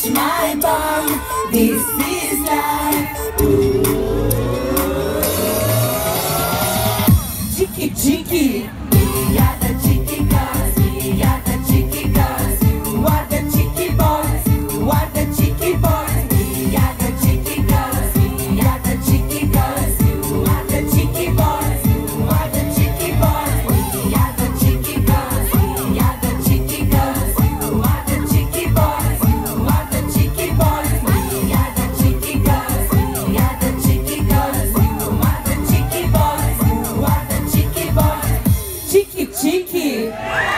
my bum. This is life. Cheeky, cheeky. We are the cheeky girls. We are the cheeky girls. You are the cheeky boys. You are the cheeky boys. We are the cheeky girls. We are the cheeky girls. You are the cheeky boys. You are the cheeky boys. We are the cheeky girls. We are the cheeky girls. You are the cheeky boys. You are the cheeky boys. We are the cheeky girls. We are the cheeky girls. You are the cheeky boys. You are the cheeky boys. Cheeky, cheeky.